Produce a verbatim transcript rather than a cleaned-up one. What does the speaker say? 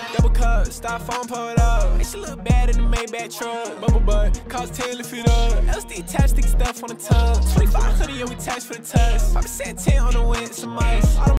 Double cup, styrofoam pulled up. And she look bad in the Maybach truck. Bubble butt, cost ten, lift it up. L S D attached, stick stuff on the tub. twenty-five hundred, yeah, we tax for the test. Papa said ten on the wind, some ice.